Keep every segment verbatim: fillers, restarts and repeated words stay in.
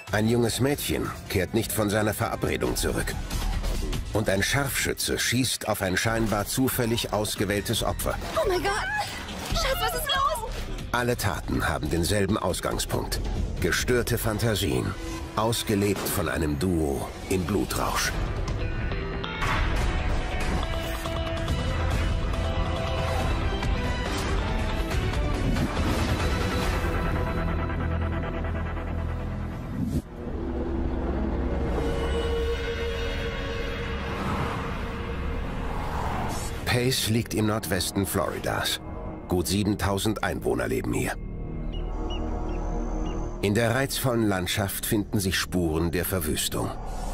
Ein junges Mädchen kehrt nicht von seiner Verabredung zurück. Und ein Scharfschütze schießt auf ein scheinbar zufällig ausgewähltes Opfer. Oh mein Gott! Schatz, was ist los? Alle Taten haben denselben Ausgangspunkt. Gestörte Fantasien, ausgelebt von einem Duo im Blutrausch. Pace liegt im Nordwesten Floridas. Gut siebentausend Einwohner leben hier. In der reizvollen Landschaft finden sich Spuren der Verwüstung.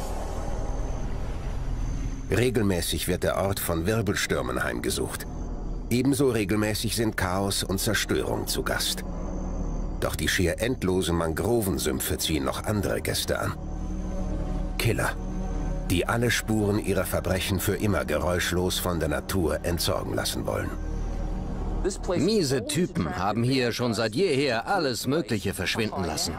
Regelmäßig wird der Ort von Wirbelstürmen heimgesucht. Ebenso regelmäßig sind Chaos und Zerstörung zu Gast. Doch die schier endlosen Mangrovensümpfe ziehen noch andere Gäste an. Killer, die alle Spuren ihrer Verbrechen für immer geräuschlos von der Natur entsorgen lassen wollen. Miese Typen haben hier schon seit jeher alles Mögliche verschwinden lassen.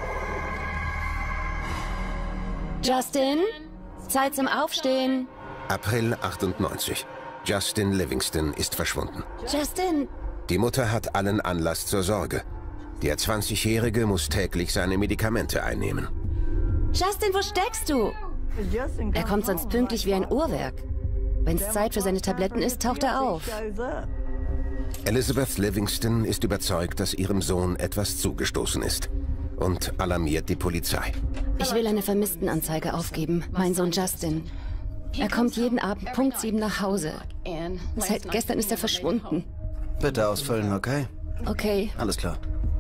Justin, Zeit zum Aufstehen. April achtundneunzig. Justin Livingston ist verschwunden. Justin! Die Mutter hat allen Anlass zur Sorge. Der zwanzigjährige muss täglich seine Medikamente einnehmen. Justin, wo steckst du? Er kommt sonst pünktlich wie ein Uhrwerk. Wenn es Zeit für seine Tabletten ist, taucht er auf. Elizabeth Livingston ist überzeugt, dass ihrem Sohn etwas zugestoßen ist und alarmiert die Polizei. Ich will eine Vermisstenanzeige aufgeben. Mein Sohn Justin. Er kommt jeden Abend Punkt sieben nach Hause. Seit gestern ist er verschwunden. Bitte ausfüllen, okay? Okay. Alles klar.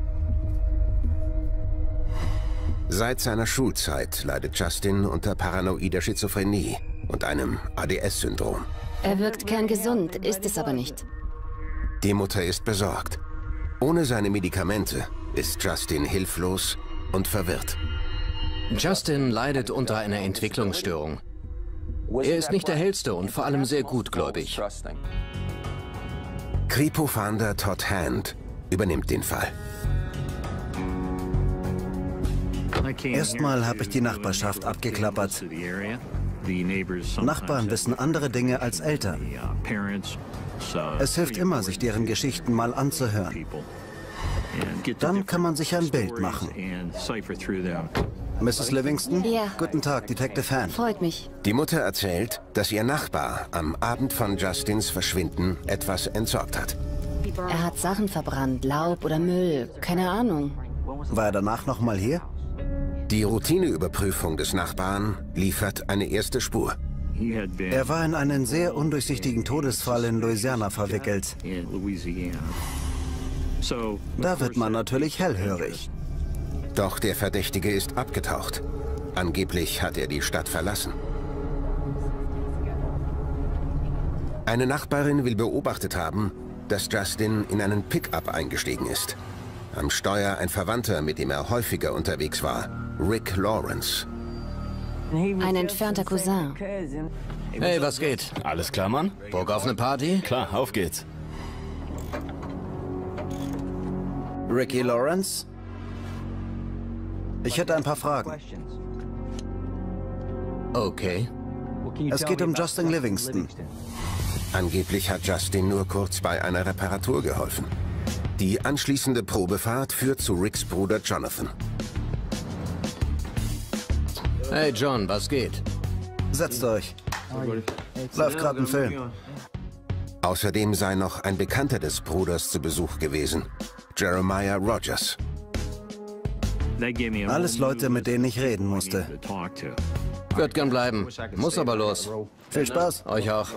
Seit seiner Schulzeit leidet Justin unter paranoider Schizophrenie und einem A D S-Syndrom. Er wirkt kerngesund, ist es aber nicht. Die Mutter ist besorgt. Ohne seine Medikamente ist Justin hilflos und verwirrt. Justin leidet unter einer Entwicklungsstörung. Er ist nicht der hellste und vor allem sehr gutgläubig. Kripo-Fahnder Todd Hand übernimmt den Fall. Erstmal habe ich die Nachbarschaft abgeklappert. Nachbarn wissen andere Dinge als Eltern. Es hilft immer, sich deren Geschichten mal anzuhören. Dann kann man sich ein Bild machen. Misses Livingston? Ja. Guten Tag, Detective Hand. Freut mich. Die Mutter erzählt, dass ihr Nachbar am Abend von Justins Verschwinden etwas entsorgt hat. Er hat Sachen verbrannt, Laub oder Müll, keine Ahnung. War er danach noch mal hier? Die Routineüberprüfung des Nachbarn liefert eine erste Spur. Er war in einen sehr undurchsichtigen Todesfall in Louisiana verwickelt. Da wird man natürlich hellhörig. Doch der Verdächtige ist abgetaucht. Angeblich hat er die Stadt verlassen. Eine Nachbarin will beobachtet haben, dass Justin in einen Pickup eingestiegen ist. Am Steuer ein Verwandter, mit dem er häufiger unterwegs war, Rick Lawrence. Ein entfernter Cousin. Hey, was geht? Alles klar, Mann? Bock auf eine Party? Klar, auf geht's. Ricky Lawrence? Ich hätte ein paar Fragen. Okay. Es geht um Justin Livingston. Angeblich hat Justin nur kurz bei einer Reparatur geholfen. Die anschließende Probefahrt führt zu Ricks Bruder Jonathan. Hey John, was geht? Setzt euch. Läuft gerade ein Film. Außerdem sei noch ein Bekannter des Bruders zu Besuch gewesen, Jeremiah Rogers. Alles Leute, mit denen ich reden musste. Würd gern bleiben. Muss aber los. Viel Spaß. Euch auch.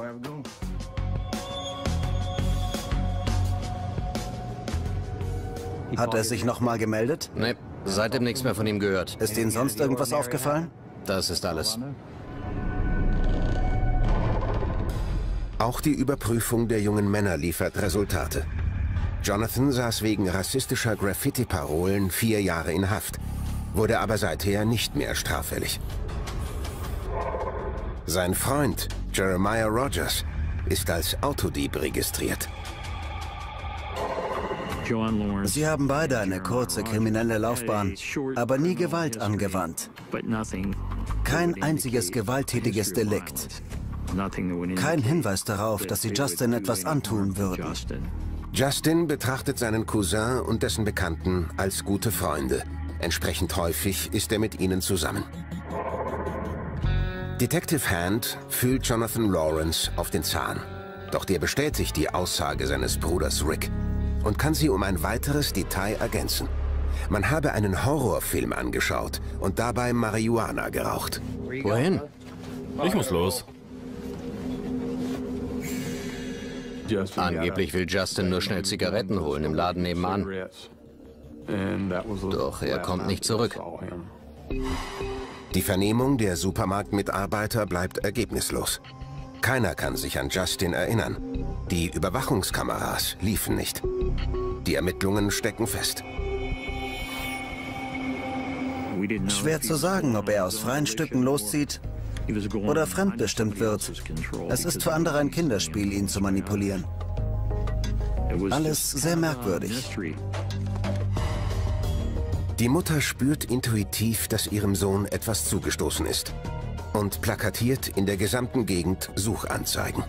Hat er sich noch mal gemeldet? Nee, seitdem nichts mehr von ihm gehört. Ist Ihnen sonst irgendwas aufgefallen? Das ist alles. Auch die Überprüfung der jungen Männer liefert Resultate. Jonathan saß wegen rassistischer Graffiti-Parolen vier Jahre in Haft, wurde aber seither nicht mehr straffällig. Sein Freund, Jeremiah Rogers, ist als Autodieb registriert. Sie haben beide eine kurze kriminelle Laufbahn, aber nie Gewalt angewandt. Kein einziges gewalttätiges Delikt. Kein Hinweis darauf, dass sie Justin etwas antun würden. Justin betrachtet seinen Cousin und dessen Bekannten als gute Freunde. Entsprechend häufig ist er mit ihnen zusammen. Detective Hand fühlt Jonathan Lawrence auf den Zahn. Doch der bestätigt die Aussage seines Bruders Rick und kann sie um ein weiteres Detail ergänzen. Man habe einen Horrorfilm angeschaut und dabei Marihuana geraucht. Wohin? Ich muss los. Angeblich will Justin nur schnell Zigaretten holen im Laden nebenan. Doch er kommt nicht zurück. Die Vernehmung der Supermarktmitarbeiter bleibt ergebnislos. Keiner kann sich an Justin erinnern. Die Überwachungskameras liefen nicht. Die Ermittlungen stecken fest. Schwer zu sagen, ob er aus freien Stücken loszieht oder fremdbestimmt wird. Es ist für andere ein Kinderspiel, ihn zu manipulieren. Alles sehr merkwürdig. Die Mutter spürt intuitiv, dass ihrem Sohn etwas zugestoßen ist und plakatiert in der gesamten Gegend Suchanzeigen.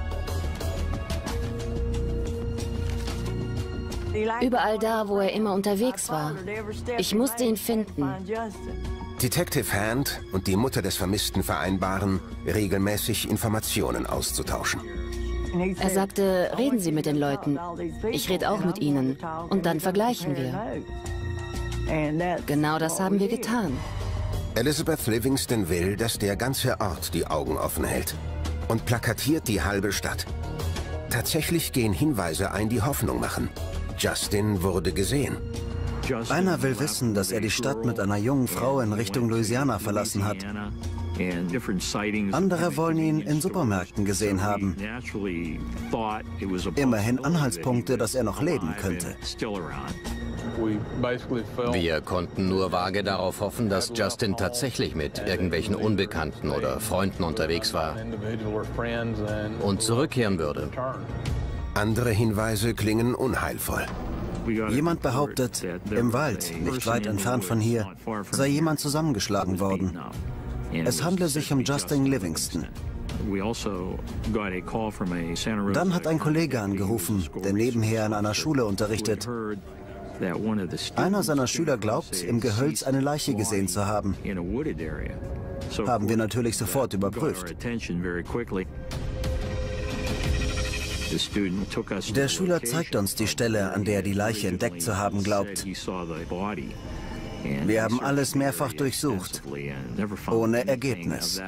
Überall da, wo er immer unterwegs war. Ich musste ihn finden. Detective Hand und die Mutter des Vermissten vereinbaren, regelmäßig Informationen auszutauschen. Er sagte, reden Sie mit den Leuten. Ich rede auch mit ihnen. Und dann vergleichen wir. Genau das haben wir getan. Elizabeth Livingston will, dass der ganze Ort die Augen offen hält und plakatiert die halbe Stadt. Tatsächlich gehen Hinweise ein, die Hoffnung machen. Justin wurde gesehen. Einer will wissen, dass er die Stadt mit einer jungen Frau in Richtung Louisiana verlassen hat. Andere wollen ihn in Supermärkten gesehen haben. Immerhin Anhaltspunkte, dass er noch leben könnte. Wir konnten nur vage darauf hoffen, dass Justin tatsächlich mit irgendwelchen Unbekannten oder Freunden unterwegs war und zurückkehren würde. Andere Hinweise klingen unheilvoll. Jemand behauptet, im Wald, nicht weit entfernt von hier, sei jemand zusammengeschlagen worden. Es handle sich um Justin Livingston. Dann hat ein Kollege angerufen, der nebenher in einer Schule unterrichtet. Einer seiner Schüler glaubt, im Gehölz eine Leiche gesehen zu haben. Haben wir natürlich sofort überprüft. Der Schüler zeigt uns die Stelle, an der er die Leiche entdeckt zu haben glaubt. Wir haben alles mehrfach durchsucht, ohne Ergebnis.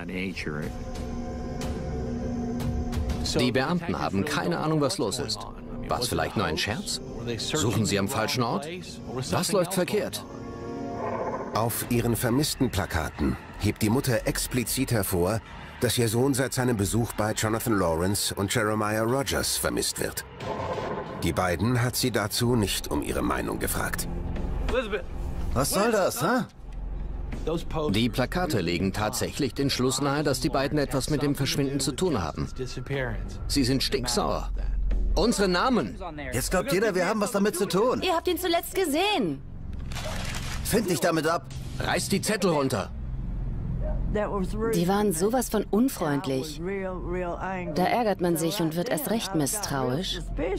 Die Beamten haben keine Ahnung, was los ist. War es vielleicht nur ein Scherz? Suchen sie am falschen Ort? Was läuft verkehrt? Auf ihren vermissten Plakaten hebt die Mutter explizit hervor, dass ihr Sohn seit seinem Besuch bei Jonathan Lawrence und Jeremiah Rogers vermisst wird. Die beiden hat sie dazu nicht um ihre Meinung gefragt. Was soll das, hä? Die Plakate legen tatsächlich den Schluss nahe, dass die beiden etwas mit dem Verschwinden zu tun haben. Sie sind stinksauer. Unsere Namen! Jetzt glaubt jeder, wir haben was damit zu tun. Ihr habt ihn zuletzt gesehen. Find dich damit ab. Reißt die Zettel runter! Die waren sowas von unfreundlich. Da ärgert man sich und wird erst recht misstrauisch.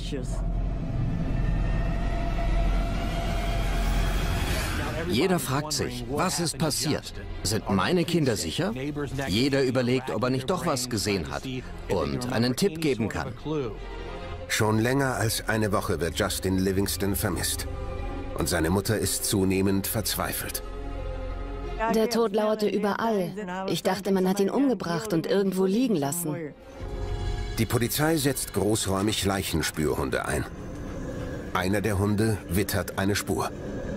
Jeder fragt sich, was ist passiert? Sind meine Kinder sicher? Jeder überlegt, ob er nicht doch was gesehen hat und einen Tipp geben kann. Schon länger als eine Woche wird Justin Livingston vermisst. Und seine Mutter ist zunehmend verzweifelt. Der Tod lauerte überall. Ich dachte, man hat ihn umgebracht und irgendwo liegen lassen. Die Polizei setzt großräumig Leichenspürhunde ein. Einer der Hunde wittert eine Spur.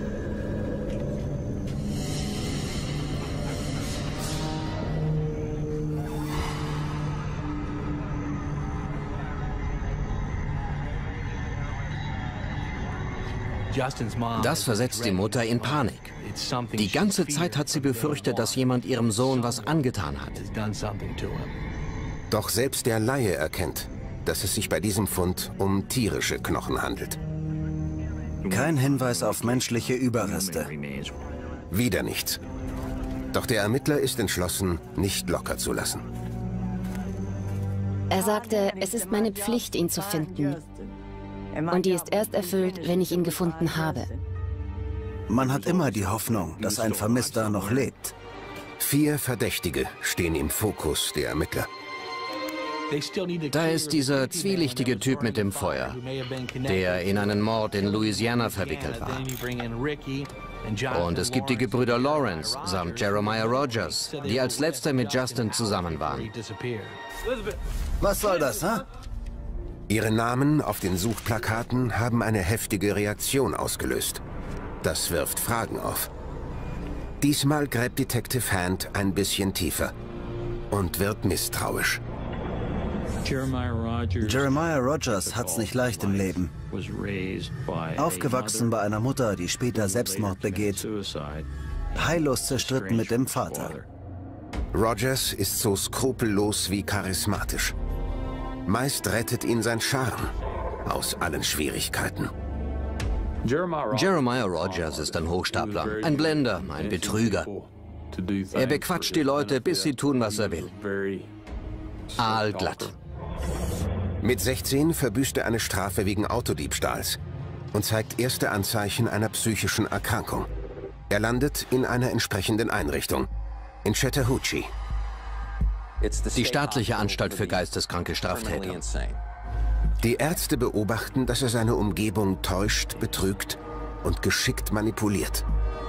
Das versetzt die Mutter in Panik. Die ganze Zeit hat sie befürchtet, dass jemand ihrem Sohn was angetan hat. Doch selbst der Laie erkennt, dass es sich bei diesem Fund um tierische Knochen handelt. Kein Hinweis auf menschliche Überreste. Wieder nichts. Doch der Ermittler ist entschlossen, nicht locker zu lassen. Er sagte, es ist meine Pflicht, ihn zu finden. Und die ist erst erfüllt, wenn ich ihn gefunden habe. Man hat immer die Hoffnung, dass ein Vermisster noch lebt. Vier Verdächtige stehen im Fokus der Ermittler. Da ist dieser zwielichtige Typ mit dem Feuer, der in einen Mord in Louisiana verwickelt war. Und es gibt die Gebrüder Lawrence samt Jeremiah Rogers, die als letzter mit Justin zusammen waren. Was soll das, hä? Ihre Namen auf den Suchplakaten haben eine heftige Reaktion ausgelöst. Das wirft Fragen auf. Diesmal gräbt Detective Hand ein bisschen tiefer und wird misstrauisch. Jeremiah Rogers hat's nicht leicht im Leben. Aufgewachsen bei einer Mutter, die später Selbstmord begeht. Heillos zerstritten mit dem Vater. Rogers ist so skrupellos wie charismatisch. Meist rettet ihn sein Charme aus allen Schwierigkeiten. Jeremiah Rogers ist ein Hochstapler, ein Blender, ein Betrüger. Er bequatscht die Leute, bis sie tun, was er will. Aalglatt. Mit sechzehn verbüßt er eine Strafe wegen Autodiebstahls und zeigt erste Anzeichen einer psychischen Erkrankung. Er landet in einer entsprechenden Einrichtung, in Chattahoochee. Die staatliche Anstalt für geisteskranke Straftäter. Die Ärzte beobachten, dass er seine Umgebung täuscht, betrügt und geschickt manipuliert.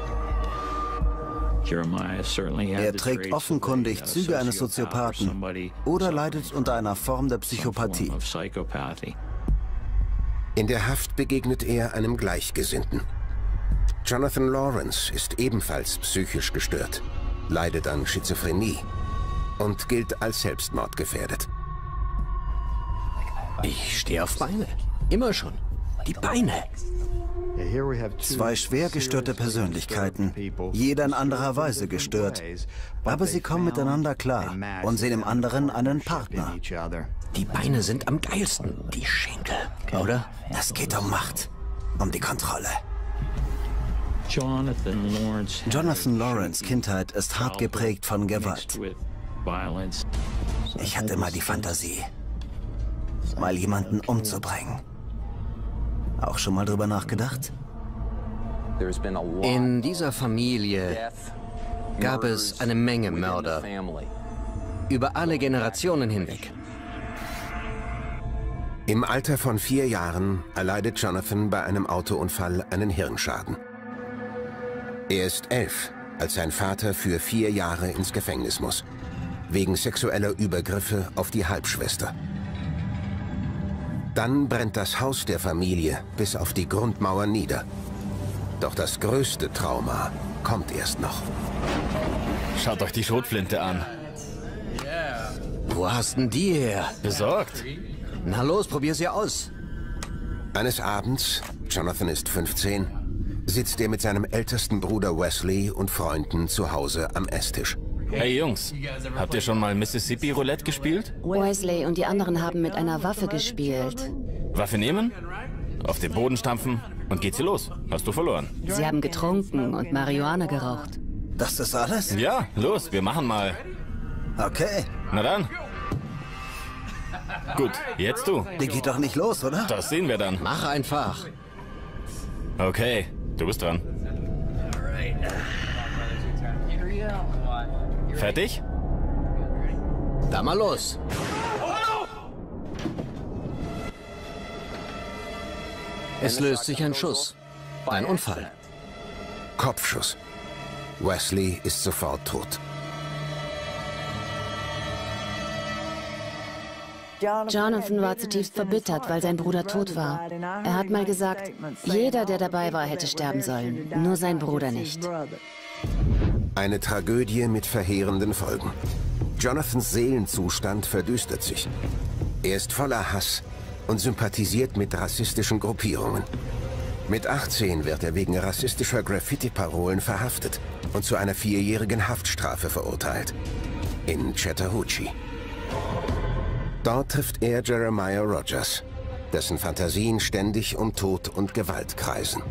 Er trägt offenkundig Züge eines Soziopathen oder leidet unter einer Form der Psychopathie. In der Haft begegnet er einem Gleichgesinnten. Jonathan Lawrence ist ebenfalls psychisch gestört, leidet an Schizophrenie und gilt als selbstmordgefährdet. Ich stehe auf Beine. Immer schon. Die Beine. Zwei schwer gestörte Persönlichkeiten, jeder in anderer Weise gestört. Aber sie kommen miteinander klar und sehen im anderen einen Partner. Die Beine sind am geilsten, die Schenkel, oder? Es geht um Macht, um die Kontrolle. Jonathan Lawrence' Kindheit ist hart geprägt von Gewalt. Ich hatte immer die Fantasie, mal jemanden umzubringen. Auch schon mal drüber nachgedacht? In dieser Familie gab es eine Menge Mörder. Über alle Generationen hinweg. Im Alter von vier Jahren erleidet Jonathan bei einem Autounfall einen Hirnschaden. Er ist elf, als sein Vater für vier Jahre ins Gefängnis muss, wegen sexueller Übergriffe auf die Halbschwester. Dann brennt das Haus der Familie bis auf die Grundmauer nieder. Doch das größte Trauma kommt erst noch. Schaut euch die Schrotflinte an. Wo hast denn die her? Besorgt. Na los, probier sie aus. Eines Abends, Jonathan ist fünfzehn, sitzt er mit seinem ältesten Bruder Wesley und Freunden zu Hause am Esstisch. Hey Jungs, habt ihr schon mal Mississippi Roulette gespielt? Wesley und die anderen haben mit einer Waffe gespielt. Waffe nehmen, auf den Boden stampfen und geht sie los. Hast du verloren. Sie haben getrunken und Marihuana geraucht. Das ist alles? Ja, los, wir machen mal. Okay. Na dann. Gut, jetzt du. Die geht doch nicht los, oder? Das sehen wir dann. Mach einfach. Okay, du bist dran. Fertig? Da mal los. Es löst sich ein Schuss. Ein Unfall. Kopfschuss. Wesley ist sofort tot. Jonathan war zutiefst verbittert, weil sein Bruder tot war. Er hat mal gesagt, jeder, der dabei war, hätte sterben sollen, nur sein Bruder nicht. Eine Tragödie mit verheerenden Folgen. Jonathans Seelenzustand verdüstert sich. Er ist voller Hass und sympathisiert mit rassistischen Gruppierungen. Mit achtzehn wird er wegen rassistischer Graffiti-Parolen verhaftet und zu einer vierjährigen Haftstrafe verurteilt. In Chattahoochee. Dort trifft er Jeremiah Rogers, dessen Fantasien ständig um Tod und Gewalt kreisen.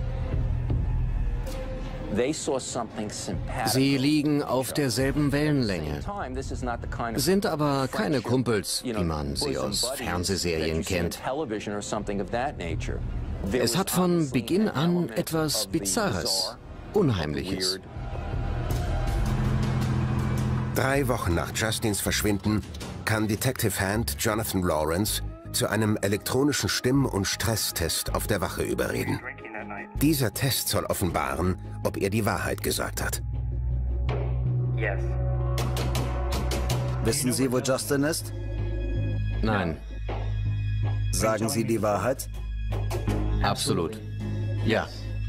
Sie liegen auf derselben Wellenlänge, sind aber keine Kumpels, wie man sie aus Fernsehserien kennt. Es hat von Beginn an etwas Bizarres, Unheimliches. Drei Wochen nach Justins Verschwinden kann Detective Hand Jonathan Lawrence zu einem elektronischen Stimm- und Stresstest auf der Wache überreden. Dieser Test soll offenbaren, ob er die Wahrheit gesagt hat. Wissen Sie, wo Justin ist? Nein. Sagen Sie die Wahrheit? Absolut. Ja.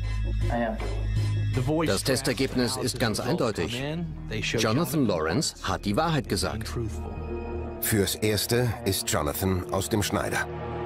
Das Testergebnis ist ganz eindeutig. Jonathan Lawrence hat die Wahrheit gesagt. Fürs Erste ist Jonathan aus dem Schneider.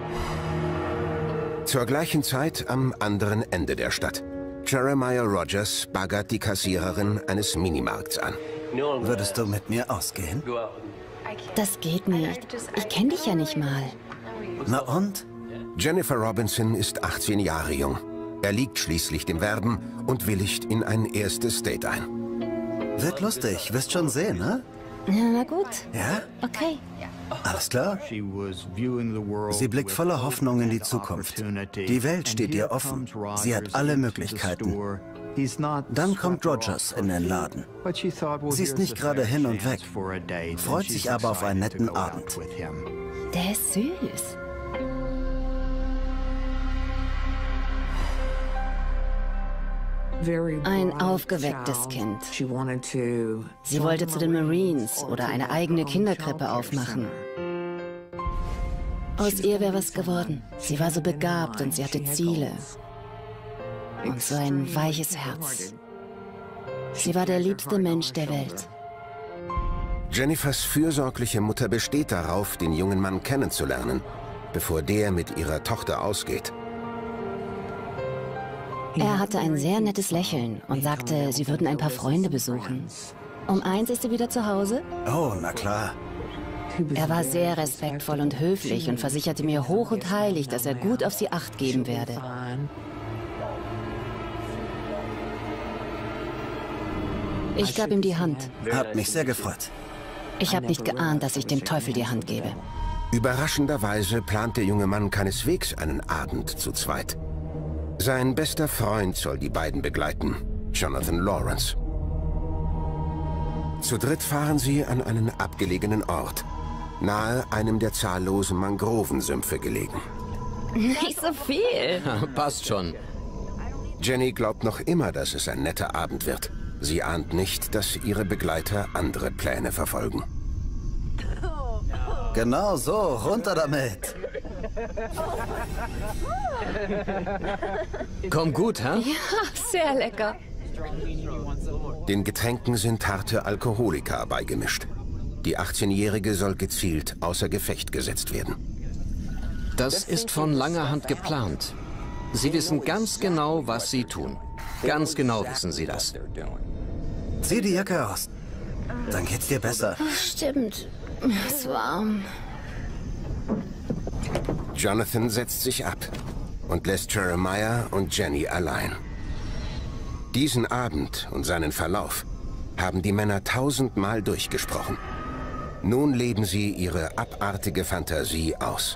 Zur gleichen Zeit am anderen Ende der Stadt. Jeremiah Rogers baggert die Kassiererin eines Minimarkts an. Würdest du mit mir ausgehen? Das geht nicht. Ich kenne dich ja nicht mal. Na und? Jennifer Robinson ist achtzehn Jahre jung. Er liegt schließlich dem Werben und willigt in ein erstes Date ein. Wird lustig, wirst schon sehen, ne? Na gut. Ja? Okay. Alles klar? Sie blickt voller Hoffnung in die Zukunft. Die Welt steht ihr offen. Sie hat alle Möglichkeiten. Dann kommt Rogers in den Laden. Sie ist nicht gerade hin und weg, freut sich aber auf einen netten Abend. Der ist süß. Ein aufgewecktes Kind. Sie wollte zu den Marines oder eine eigene Kinderkrippe aufmachen. Aus ihr wäre was geworden. Sie war so begabt und sie hatte Ziele. Und so ein weiches Herz. Sie war der liebste Mensch der Welt. Jennifers fürsorgliche Mutter besteht darauf, den jungen Mann kennenzulernen, bevor der mit ihrer Tochter ausgeht. Er hatte ein sehr nettes Lächeln und sagte, sie würden ein paar Freunde besuchen. Um eins ist sie wieder zu Hause? Oh, na klar. Er war sehr respektvoll und höflich und versicherte mir hoch und heilig, dass er gut auf sie Acht geben werde. Ich gab ihm die Hand. Hat mich sehr gefreut. Ich habe nicht geahnt, dass ich dem Teufel die Hand gebe. Überraschenderweise plant der junge Mann keineswegs einen Abend zu zweit. Sein bester Freund soll die beiden begleiten, Jonathan Lawrence. Zu dritt fahren sie an einen abgelegenen Ort, nahe einem der zahllosen Mangrovensümpfe gelegen. Nicht so viel. Passt schon. Jenny glaubt noch immer, dass es ein netter Abend wird. Sie ahnt nicht, dass ihre Begleiter andere Pläne verfolgen. Genau so, runter damit. Kommt gut, hä? Ja, sehr lecker. Den Getränken sind harte Alkoholika beigemischt. Die achtzehnjährige soll gezielt außer Gefecht gesetzt werden. Das ist von langer Hand geplant. Sie wissen ganz genau, was sie tun. Ganz genau wissen sie das. Zieh die Jacke aus. Dann geht's dir besser. Stimmt. Es ist warm. Jonathan setzt sich ab und lässt Jeremiah und Jenny allein. Diesen Abend und seinen Verlauf haben die Männer tausendmal durchgesprochen. Nun leben sie ihre abartige Fantasie aus.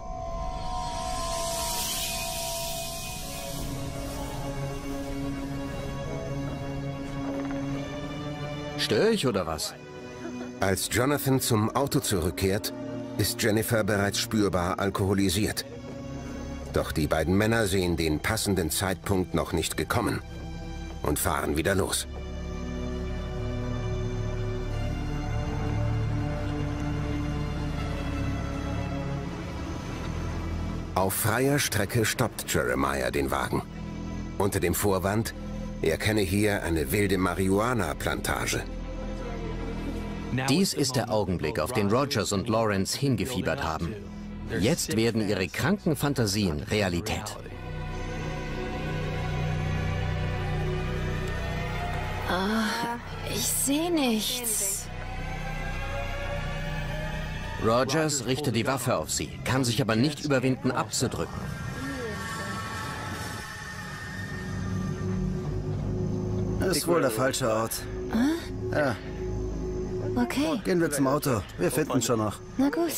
Störe ich oder was? Als Jonathan zum Auto zurückkehrt, ist Jennifer bereits spürbar alkoholisiert. Doch die beiden Männer sehen den passenden Zeitpunkt noch nicht gekommen und fahren wieder los. Auf freier Strecke stoppt Jeremiah den Wagen. Unter dem Vorwand, er kenne hier eine wilde Marihuana-Plantage. Dies ist der Augenblick, auf den Rogers und Lawrence hingefiebert haben. Jetzt werden ihre kranken Fantasien Realität. Ah, ich sehe nichts. Rogers richtet die Waffe auf sie, kann sich aber nicht überwinden, abzudrücken. Das ist wohl der falsche Ort. Ah? Ja. Okay. Gehen wir zum Auto. Wir finden schon noch. Na gut.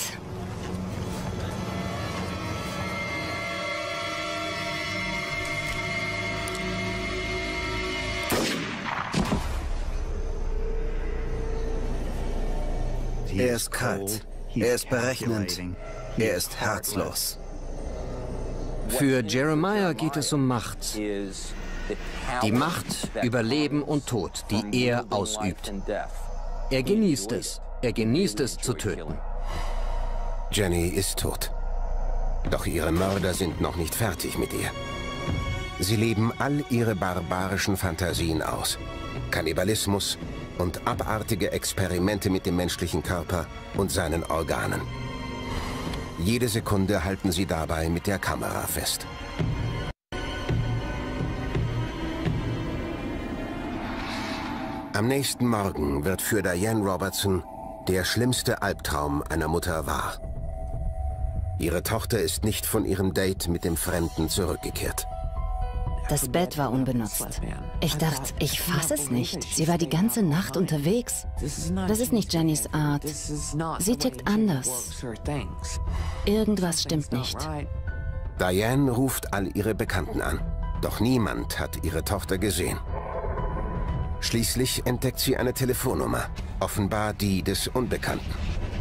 Er ist kalt. Er ist berechnend. Er ist herzlos. Für Jeremiah geht es um Macht. Die Macht über Leben und Tod, die er ausübt. Er genießt es. Er genießt es zu töten. Jenny ist tot. Doch ihre Mörder sind noch nicht fertig mit ihr. Sie leben all ihre barbarischen Fantasien aus. Kannibalismus und abartige Experimente mit dem menschlichen Körper und seinen Organen. Jede Sekunde halten sie dabei mit der Kamera fest. Am nächsten Morgen wird für Diane Robertson der schlimmste Albtraum einer Mutter wahr. Ihre Tochter ist nicht von ihrem Date mit dem Fremden zurückgekehrt. Das Bett war unbenutzt. Ich dachte, ich fasse es nicht. Sie war die ganze Nacht unterwegs. Das ist nicht Jennys Art. Sie tickt anders. Irgendwas stimmt nicht. Diane ruft all ihre Bekannten an. Doch niemand hat ihre Tochter gesehen. Schließlich entdeckt sie eine Telefonnummer. Offenbar die des Unbekannten.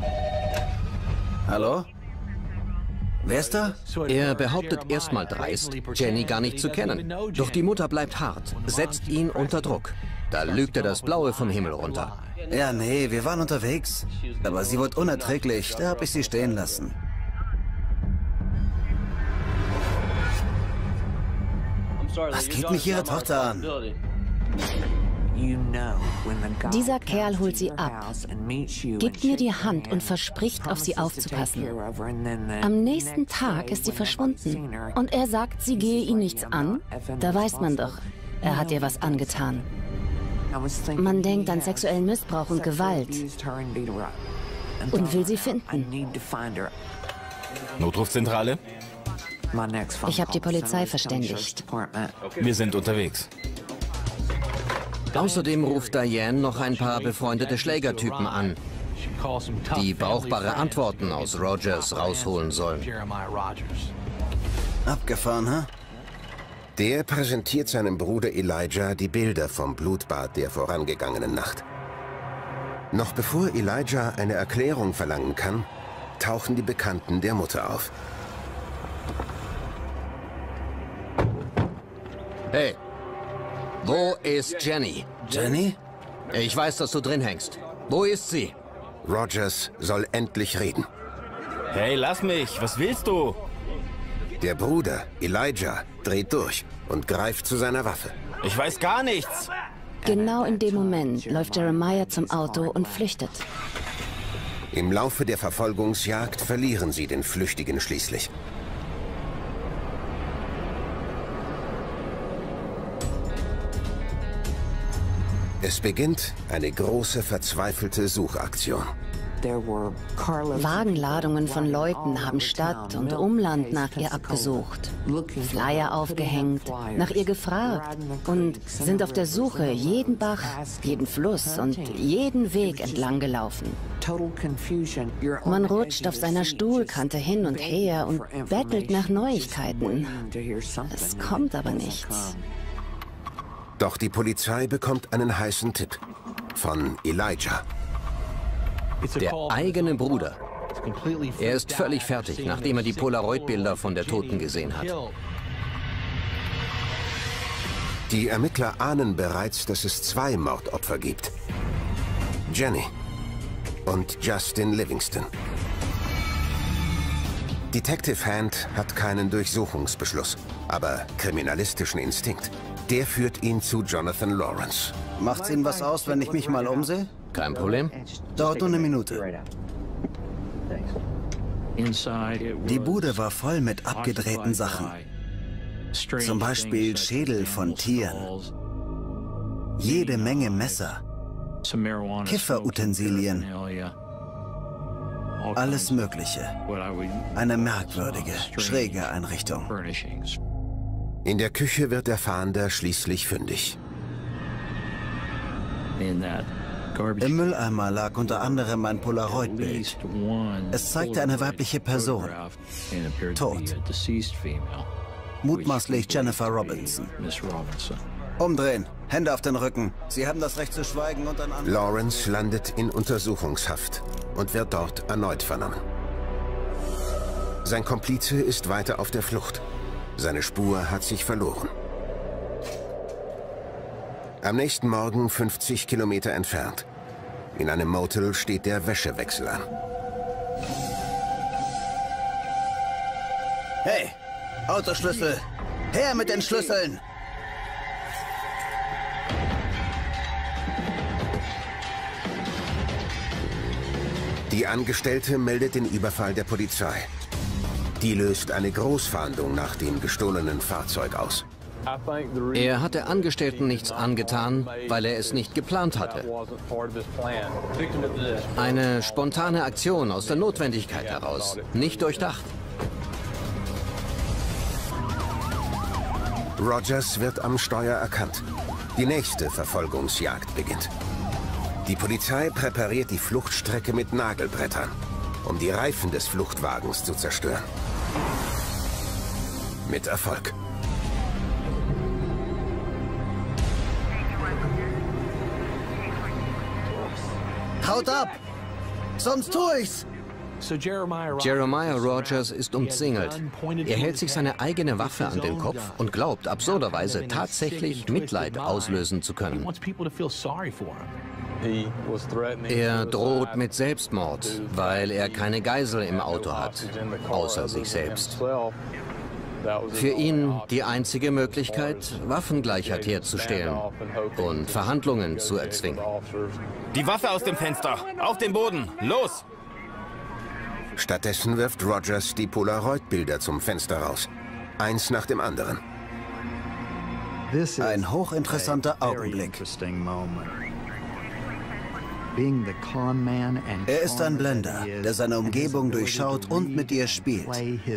Hallo? Wer ist da? Er behauptet erstmal dreist, Jenny gar nicht zu kennen. Doch die Mutter bleibt hart, setzt ihn unter Druck. Da lügt er das Blaue vom Himmel runter. Ja, nee, wir waren unterwegs. Aber sie wurde unerträglich, da habe ich sie stehen lassen. Was geht mich ihre Tochter an? Dieser Kerl holt sie ab, gibt mir die Hand und verspricht, auf sie aufzupassen. Am nächsten Tag ist sie verschwunden. Und er sagt, sie gehe ihn nichts an. Da weiß man doch, er hat ihr was angetan. Man denkt an sexuellen Missbrauch und Gewalt und will sie finden. Notrufzentrale? Ich habe die Polizei verständigt. Wir sind unterwegs. Außerdem ruft Diane noch ein paar befreundete Schlägertypen an, die brauchbare Antworten aus Rogers rausholen sollen. Abgefahren, hä? Der präsentiert seinem Bruder Elijah die Bilder vom Blutbad der vorangegangenen Nacht. Noch bevor Elijah eine Erklärung verlangen kann, tauchen die Bekannten der Mutter auf. Hey, wo ist Jenny? Jenny? Ich weiß, dass du drin hängst. Wo ist sie? Rogers soll endlich reden. Hey, lass mich! Was willst du? Der Bruder, Elijah, dreht durch und greift zu seiner Waffe. Ich weiß gar nichts! Genau in dem Moment läuft Jeremiah zum Auto und flüchtet. Im Laufe der Verfolgungsjagd verlieren sie den Flüchtigen schließlich. Es beginnt eine große, verzweifelte Suchaktion. Wagenladungen von Leuten haben Stadt und Umland nach ihr abgesucht, Flyer aufgehängt, nach ihr gefragt und sind auf der Suche jeden Bach, jeden Fluss und jeden Weg entlang gelaufen. Man rutscht auf seiner Stuhlkante hin und her und bettelt nach Neuigkeiten. Es kommt aber nichts. Doch die Polizei bekommt einen heißen Tipp von Elijah. Der eigene Bruder. Er ist völlig fertig, nachdem er die Polaroid-Bilder von der Toten gesehen hat. Die Ermittler ahnen bereits, dass es zwei Mordopfer gibt. Jenny und Justin Livingston. Detective Hand hat keinen Durchsuchungsbeschluss, aber kriminalistischen Instinkt. Der führt ihn zu Jonathan Lawrence. Macht's Ihnen was aus, wenn ich mich mal umsehe? Kein Problem. Dauert nur eine Minute. Die Bude war voll mit abgedrehten Sachen. Zum Beispiel Schädel von Tieren. Jede Menge Messer. Kifferutensilien. Alles Mögliche. Eine merkwürdige, schräge Einrichtung. In der Küche wird der Fahnder schließlich fündig. Im Mülleimer lag unter anderem ein Polaroid-Bild. Es zeigte eine weibliche Person. Tot. Mutmaßlich Jennifer Robinson. Umdrehen. Hände auf den Rücken. Sie haben das Recht zu schweigen und dann an... Lawrence landet in Untersuchungshaft und wird dort erneut vernommen. Sein Komplize ist weiter auf der Flucht. Seine Spur hat sich verloren. Am nächsten Morgen, fünfzig Kilometer entfernt. In einem Motel steht der Wäschewechsel an. Hey, Autoschlüssel! Her mit den Schlüsseln! Die Angestellte meldet den Überfall der Polizei. Die löst eine Großfahndung nach dem gestohlenen Fahrzeug aus. Er hat der Angestellten nichts angetan, weil er es nicht geplant hatte. Eine spontane Aktion aus der Notwendigkeit heraus, nicht durchdacht. Rogers wird am Steuer erkannt. Die nächste Verfolgungsjagd beginnt. Die Polizei präpariert die Fluchtstrecke mit Nagelbrettern, um die Reifen des Fluchtwagens zu zerstören. Mit Erfolg. Haut ab! Sonst tue ich's! Jeremiah Rogers ist umzingelt. Er hält sich seine eigene Waffe an den Kopf und glaubt absurderweise tatsächlich Mitleid auslösen zu können. Er droht mit Selbstmord, weil er keine Geisel im Auto hat, außer sich selbst. Für ihn die einzige Möglichkeit, Waffengleichheit herzustellen und Verhandlungen zu erzwingen. Die Waffe aus dem Fenster! Auf den Boden! Los! Stattdessen wirft Rogers die Polaroid-Bilder zum Fenster raus. Eins nach dem anderen. Ein hochinteressanter Augenblick. Er ist ein Blender, der seine Umgebung durchschaut und mit ihr spielt.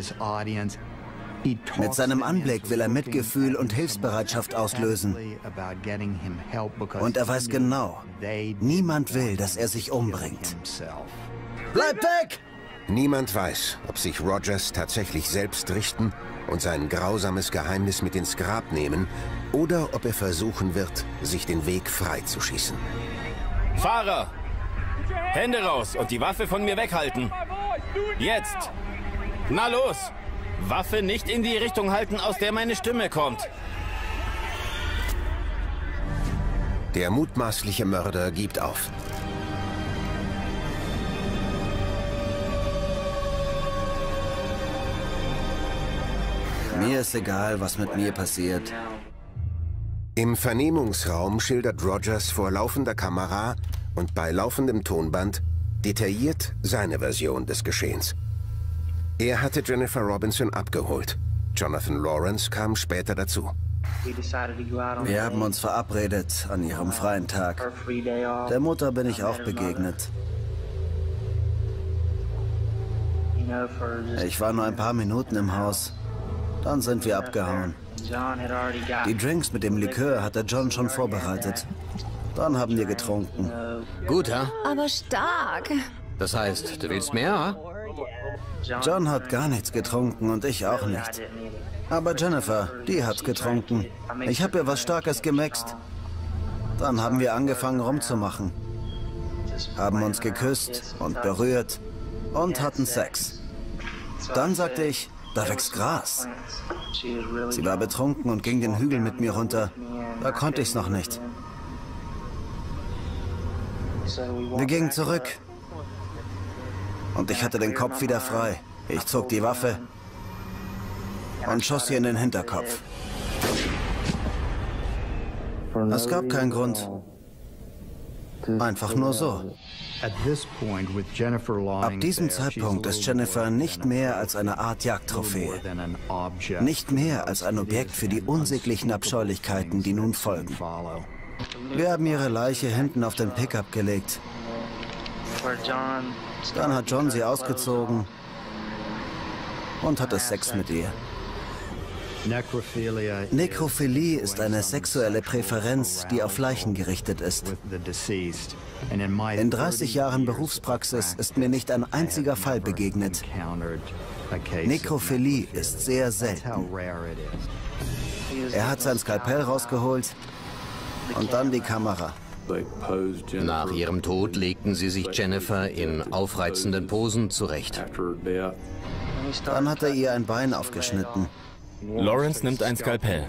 Mit seinem Anblick will er Mitgefühl und Hilfsbereitschaft auslösen. Und er weiß genau, niemand will, dass er sich umbringt. Bleibt weg! Niemand weiß, ob sich Rogers tatsächlich selbst richten und sein grausames Geheimnis mit ins Grab nehmen oder ob er versuchen wird, sich den Weg freizuschießen. Fahrer! Hände raus und die Waffe von mir weghalten. Jetzt! Na los! Waffe nicht in die Richtung halten, aus der meine Stimme kommt. Der mutmaßliche Mörder gibt auf. Mir ist egal, was mit mir passiert. Im Vernehmungsraum schildert Rogers vor laufender Kamera und bei laufendem Tonband detailliert seine Version des Geschehens. Er hatte Jennifer Robinson abgeholt. Jonathan Lawrence kam später dazu. Wir haben uns verabredet an ihrem freien Tag. Der Mutter bin ich auch begegnet. Ich war nur ein paar Minuten im Haus. Dann sind wir abgehauen. Die Drinks mit dem Likör hatte John schon vorbereitet. Dann haben wir getrunken. Gut, ha? Aber stark. Das heißt, du willst mehr, ha? John hat gar nichts getrunken und ich auch nicht. Aber Jennifer, die hat getrunken. Ich habe ihr was Starkes gemixt. Dann haben wir angefangen rumzumachen. Haben uns geküsst und berührt und hatten Sex. Dann sagte ich, da wächst Gras. Sie war betrunken und ging den Hügel mit mir runter. Da konnte ich's noch nicht. Wir gingen zurück. Und ich hatte den Kopf wieder frei. Ich zog die Waffe und schoss ihr in den Hinterkopf. Es gab keinen Grund. Einfach nur so. Ab diesem Zeitpunkt ist Jennifer nicht mehr als eine Art Jagdtrophäe. Nicht mehr als ein Objekt für die unsäglichen Abscheulichkeiten, die nun folgen. Wir haben ihre Leiche hinten auf den Pickup gelegt. Dann hat John sie ausgezogen und hatte Sex mit ihr. Nekrophilie ist eine sexuelle Präferenz, die auf Leichen gerichtet ist. In dreißig Jahren Berufspraxis ist mir nicht ein einziger Fall begegnet. Nekrophilie ist sehr selten. Er hat sein Skalpell rausgeholt und dann die Kamera. Nach ihrem Tod legten sie sich Jennifer in aufreizenden Posen zurecht. Dann hat er ihr ein Bein aufgeschnitten. Lawrence nimmt ein Skalpell.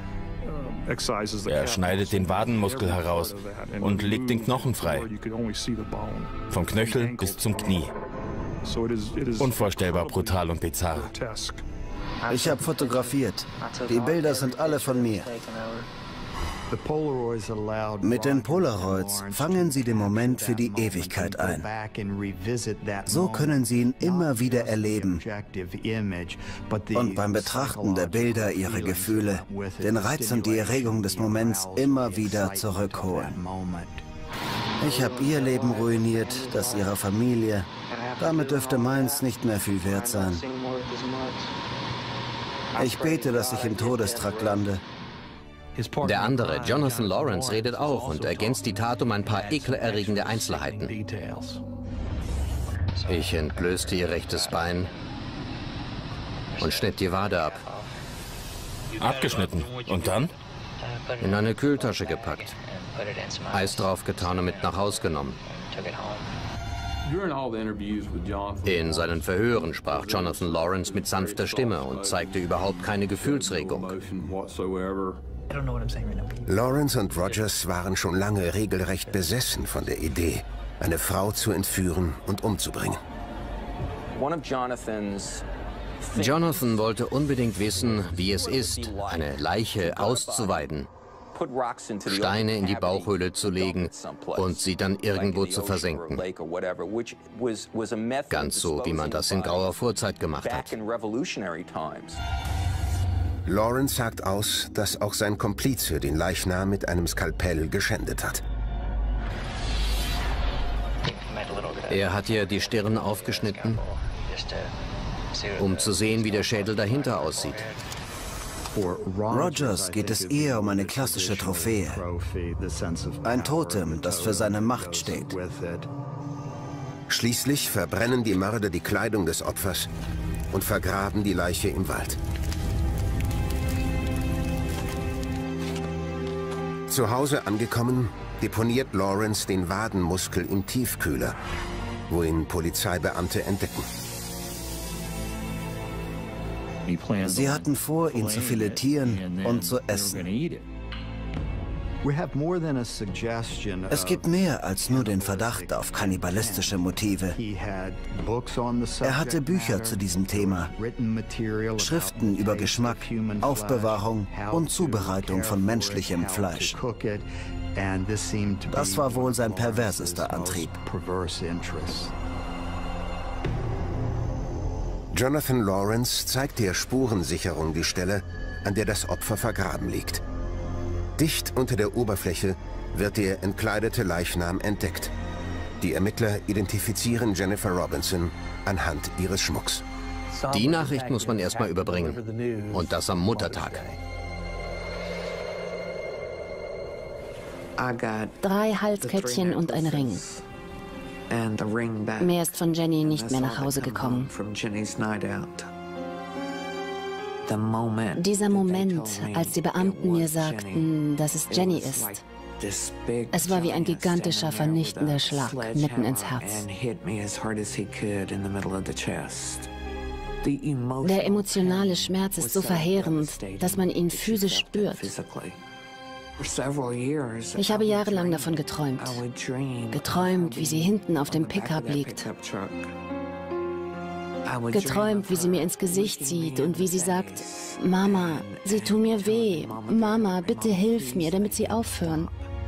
Er schneidet den Wadenmuskel heraus und legt den Knochen frei. Vom Knöchel bis zum Knie. Unvorstellbar brutal und bizarr. Ich habe fotografiert. Die Bilder sind alle von mir. Mit den Polaroids fangen Sie den Moment für die Ewigkeit ein. So können Sie ihn immer wieder erleben und beim Betrachten der Bilder Ihre Gefühle, den Reiz und die Erregung des Moments immer wieder zurückholen. Ich habe Ihr Leben ruiniert, das Ihrer Familie. Damit dürfte meins nicht mehr viel wert sein. Ich bete, dass ich im Todestrakt lande. Der andere, Jonathan Lawrence, redet auch und ergänzt die Tat um ein paar ekelerregende Einzelheiten. Ich entblößte ihr rechtes Bein und schnitt die Wade ab. Abgeschnitten. Und dann? In eine Kühltasche gepackt. Eis draufgetan und mit nach Haus genommen. In seinen Verhören sprach Jonathan Lawrence mit sanfter Stimme und zeigte überhaupt keine Gefühlsregung. Lawrence und Rogers waren schon lange regelrecht besessen von der Idee, eine Frau zu entführen und umzubringen. Jonathan wollte unbedingt wissen, wie es ist, eine Leiche auszuweiden, Steine in die Bauchhöhle zu legen und sie dann irgendwo zu versenken. Ganz so, wie man das in grauer Vorzeit gemacht hat. Lawrence sagt aus, dass auch sein Komplize den Leichnam mit einem Skalpell geschändet hat. Er hat ihr die Stirn aufgeschnitten, um zu sehen, wie der Schädel dahinter aussieht. Rogers geht es eher um eine klassische Trophäe. Ein Totem, das für seine Macht steht. Schließlich verbrennen die Mörder die Kleidung des Opfers und vergraben die Leiche im Wald. Zu Hause angekommen, deponiert Lawrence den Wadenmuskel im Tiefkühler, wo ihn Polizeibeamte entdecken. Sie hatten vor, ihn zu filetieren und zu essen. Es gibt mehr als nur den Verdacht auf kannibalistische Motive. Er hatte Bücher zu diesem Thema, Schriften über Geschmack, Aufbewahrung und Zubereitung von menschlichem Fleisch. Das war wohl sein perversester Antrieb. Jonathan Lawrence zeigt der Spurensicherung die Stelle, an der das Opfer vergraben liegt. Dicht unter der Oberfläche wird der entkleidete Leichnam entdeckt. Die Ermittler identifizieren Jennifer Robinson anhand ihres Schmucks. Die Nachricht muss man erstmal überbringen. Und das am Muttertag. Drei Halskettchen und ein Ring. Mehr ist von Jenny nicht mehr nach Hause gekommen. Dieser Moment, als die Beamten mir sagten, dass es Jenny ist. Es war wie ein gigantischer, vernichtender Schlag mitten ins Herz. Der emotionale Schmerz ist so verheerend, dass man ihn physisch spürt. Ich habe jahrelang davon geträumt. Geträumt, wie sie hinten auf dem Pickup liegt. Geträumt, wie sie mir ins Gesicht sieht und wie sie sagt, Mama, sie tun mir weh. Mama, bitte hilf mir, damit sie aufhören.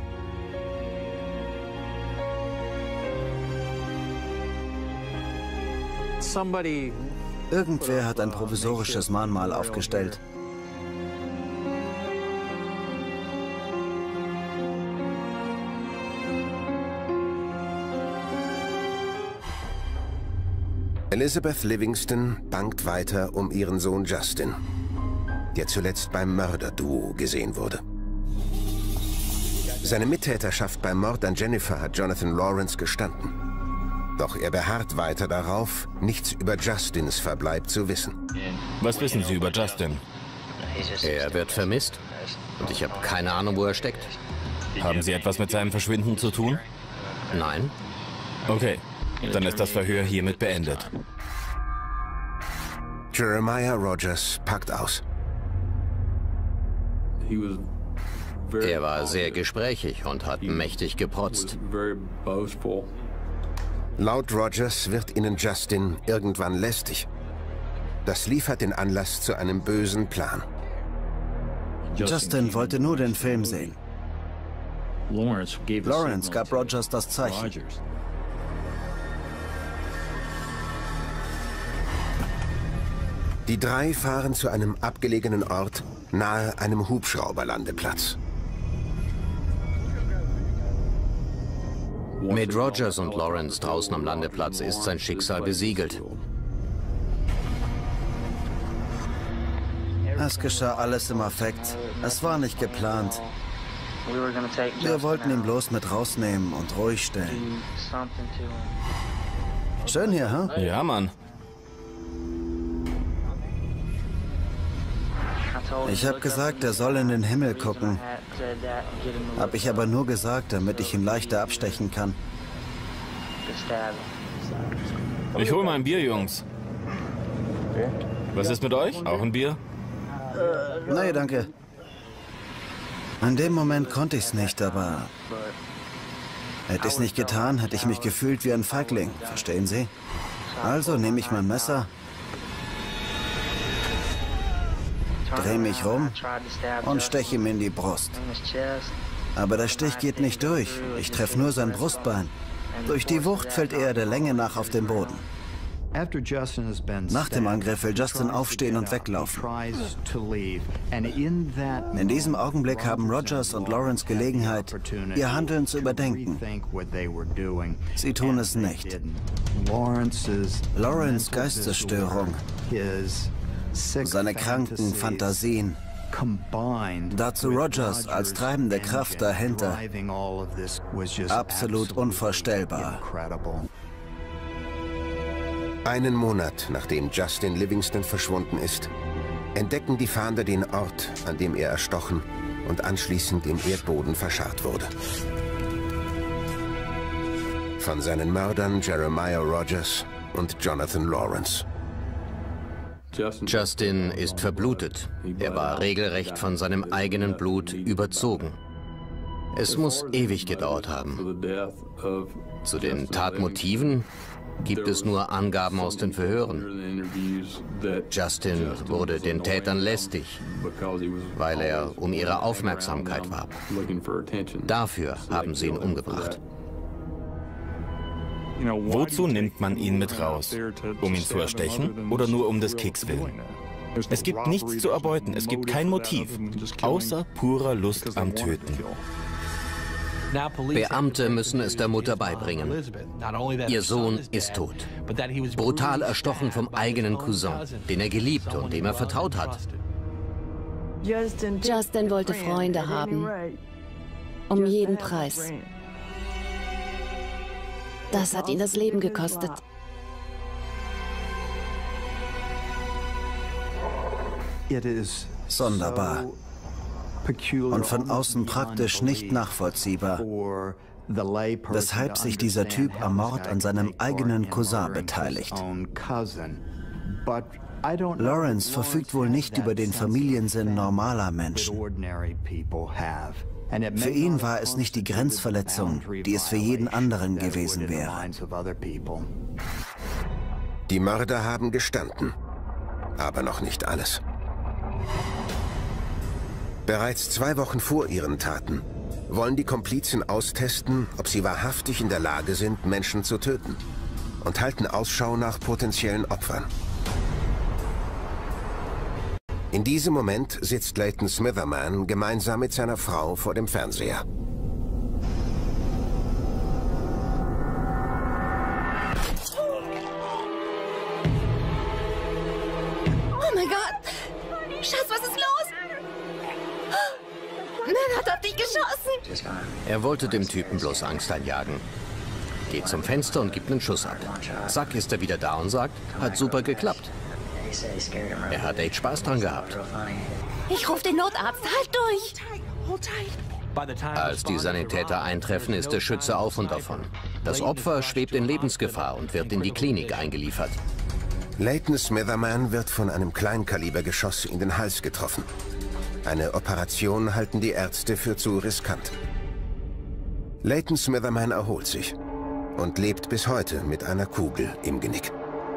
Irgendwer hat ein provisorisches Mahnmal aufgestellt. Elizabeth Livingston bangt weiter um ihren Sohn Justin, der zuletzt beim Mörderduo gesehen wurde. Seine Mittäterschaft beim Mord an Jennifer hat Jonathan Lawrence gestanden. Doch er beharrt weiter darauf, nichts über Justins Verbleib zu wissen. Was wissen Sie über Justin? Er wird vermisst und ich habe keine Ahnung, wo er steckt. Haben Sie etwas mit seinem Verschwinden zu tun? Nein. Okay, dann ist das Verhör hiermit beendet. Jeremiah Rogers packt aus. Er war sehr gesprächig und hat mächtig geprotzt. Laut Rogers wird ihnen Justin irgendwann lästig. Das liefert den Anlass zu einem bösen Plan. Justin wollte nur den Film sehen. Lawrence gab Rogers das Zeichen. Die drei fahren zu einem abgelegenen Ort nahe einem Hubschrauberlandeplatz. Mit Rogers und Lawrence draußen am Landeplatz ist sein Schicksal besiegelt. Es geschah alles im Affekt. Es war nicht geplant. Wir wollten ihn bloß mit rausnehmen und ruhig stellen. Schön hier, hm? Ja, Mann. Ich habe gesagt, er soll in den Himmel gucken. Hab ich aber nur gesagt, damit ich ihn leichter abstechen kann. Ich hol mal ein Bier, Jungs. Was ist mit euch? Auch ein Bier? Nee, danke. In dem Moment konnte ich's nicht, aber... Hätte ich's nicht getan, hätte ich mich gefühlt wie ein Feigling. Verstehen Sie? Also nehme ich mein Messer, dreh mich rum und steche ihm in die Brust. Aber der Stich geht nicht durch. Ich treffe nur sein Brustbein. Durch die Wucht fällt er der Länge nach auf den Boden. Nach dem Angriff will Justin aufstehen und weglaufen. In diesem Augenblick haben Rogers und Lawrence Gelegenheit, ihr Handeln zu überdenken. Sie tun es nicht. Lawrence' Geistesstörung, seine kranken Fantasien, dazu Rogers als treibende Kraft dahinter, absolut unvorstellbar. Einen Monat nachdem Justin Livingston verschwunden ist, entdecken die Fahnder den Ort, an dem er erstochen und anschließend im Erdboden verscharrt wurde. Von seinen Mördern Jeremiah Rogers und Jonathan Lawrence. Justin ist verblutet. Er war regelrecht von seinem eigenen Blut überzogen. Es muss ewig gedauert haben. Zu den Tatmotiven gibt es nur Angaben aus den Verhören. Justin wurde den Tätern lästig, weil er um ihre Aufmerksamkeit warb. Dafür haben sie ihn umgebracht. Wozu nimmt man ihn mit raus? Um ihn zu erstechen oder nur um des Kicks willen? Es gibt nichts zu erbeuten, es gibt kein Motiv, außer purer Lust am Töten. Beamte müssen es der Mutter beibringen. Ihr Sohn ist tot. Brutal erstochen vom eigenen Cousin, den er geliebt und dem er vertraut hat. Justin wollte Freunde haben. Um jeden Preis. Das hat ihn das Leben gekostet. Sonderbar. Und von außen praktisch nicht nachvollziehbar, weshalb sich dieser Typ am Mord an seinem eigenen Cousin beteiligt. Lawrence verfügt wohl nicht über den Familiensinn normaler Menschen. Für ihn war es nicht die Grenzverletzung, die es für jeden anderen gewesen wäre. Die Mörder haben gestanden, aber noch nicht alles. Bereits zwei Wochen vor ihren Taten wollen die Komplizen austesten, ob sie wahrhaftig in der Lage sind, Menschen zu töten, und halten Ausschau nach potenziellen Opfern. In diesem Moment sitzt Leighton Smitherman gemeinsam mit seiner Frau vor dem Fernseher. mein Gott! Schatz, was ist los? Man hat auf dich geschossen! Er wollte dem Typen bloß Angst einjagen. Geht zum Fenster und gibt einen Schuss ab. Zack, ist er wieder da und sagt, hat super geklappt. Er hat echt Spaß dran gehabt. Ich rufe den Notarzt, halt durch! Als die Sanitäter eintreffen, ist der Schütze auf und davon. Das Opfer schwebt in Lebensgefahr und wird in die Klinik eingeliefert. Leighton Smitherman wird von einem Kleinkalibergeschoss in den Hals getroffen. Eine Operation halten die Ärzte für zu riskant. Leighton Smitherman erholt sich und lebt bis heute mit einer Kugel im Genick.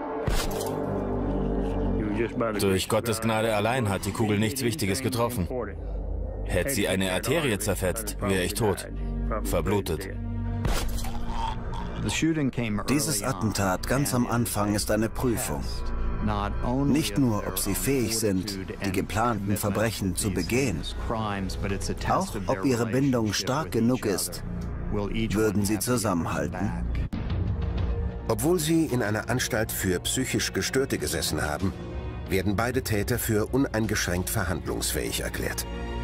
Durch Gottes Gnade allein hat die Kugel nichts Wichtiges getroffen. Hätte sie eine Arterie zerfetzt, wäre ich tot. Verblutet. Dieses Attentat ganz am Anfang ist eine Prüfung. Nicht nur, ob sie fähig sind, die geplanten Verbrechen zu begehen, auch ob ihre Bindung stark genug ist, würden sie zusammenhalten. Obwohl sie in einer Anstalt für psychisch Gestörte gesessen haben, werden beide Täter für uneingeschränkt verhandlungsfähig erklärt.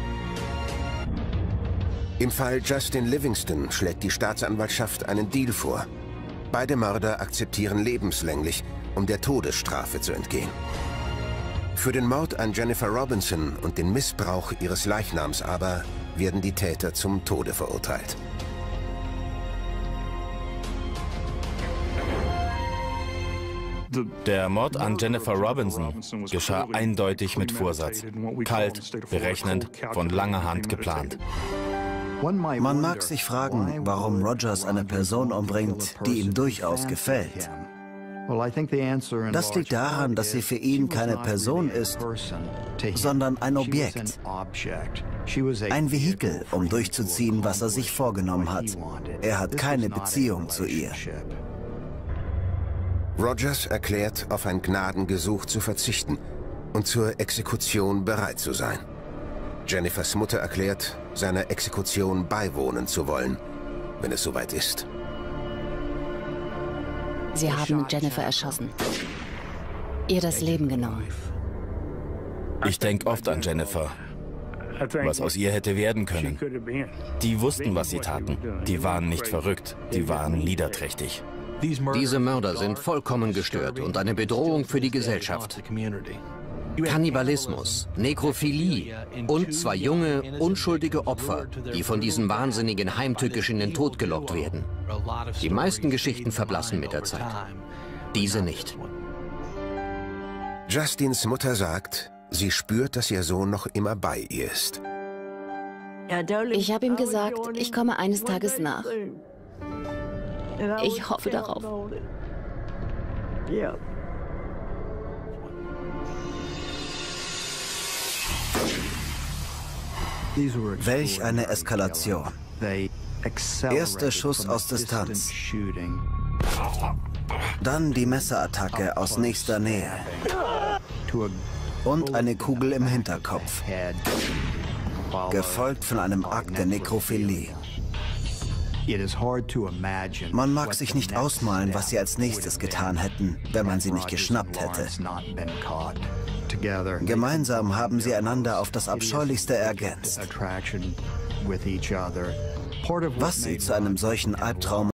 Im Fall Justin Livingston schlägt die Staatsanwaltschaft einen Deal vor. Beide Mörder akzeptieren lebenslänglich, um der Todesstrafe zu entgehen. Für den Mord an Jennifer Robinson und den Missbrauch ihres Leichnams aber werden die Täter zum Tode verurteilt. Der Mord an Jennifer Robinson geschah eindeutig mit Vorsatz. Kalt, berechnend, von langer Hand geplant. Man mag sich fragen, warum Rogers eine Person umbringt, die ihm durchaus gefällt. Das liegt daran, dass sie für ihn keine Person ist, sondern ein Objekt. Ein Vehikel, um durchzuziehen, was er sich vorgenommen hat. Er hat keine Beziehung zu ihr. Rogers erklärt, auf ein Gnadengesuch zu verzichten und zur Exekution bereit zu sein. Jennifers Mutter erklärt, seiner Exekution beiwohnen zu wollen, wenn es soweit ist. Sie haben Jennifer erschossen. Ihr das Leben genommen. Ich denke oft an Jennifer, was aus ihr hätte werden können. Die wussten, was sie taten. Die waren nicht verrückt, die waren niederträchtig. Diese Mörder sind vollkommen gestört und eine Bedrohung für die Gesellschaft. Kannibalismus, Nekrophilie und zwei junge, unschuldige Opfer, die von diesen Wahnsinnigen heimtückisch in den Tod gelockt werden. Die meisten Geschichten verblassen mit der Zeit. Diese nicht. Justins Mutter sagt, sie spürt, dass ihr Sohn noch immer bei ihr ist. Ich habe ihm gesagt, ich komme eines Tages nach. Ich hoffe darauf. Welch eine Eskalation. Erster Schuss aus Distanz. Dann die Messerattacke aus nächster Nähe. Und eine Kugel im Hinterkopf. Gefolgt von einem Akt der Nekrophilie. Man mag sich nicht ausmalen, was sie als nächstes getan hätten, wenn man sie nicht geschnappt hätte. Gemeinsam haben sie einander auf das Abscheulichste ergänzt. Was sie zu einem solchen Albtraum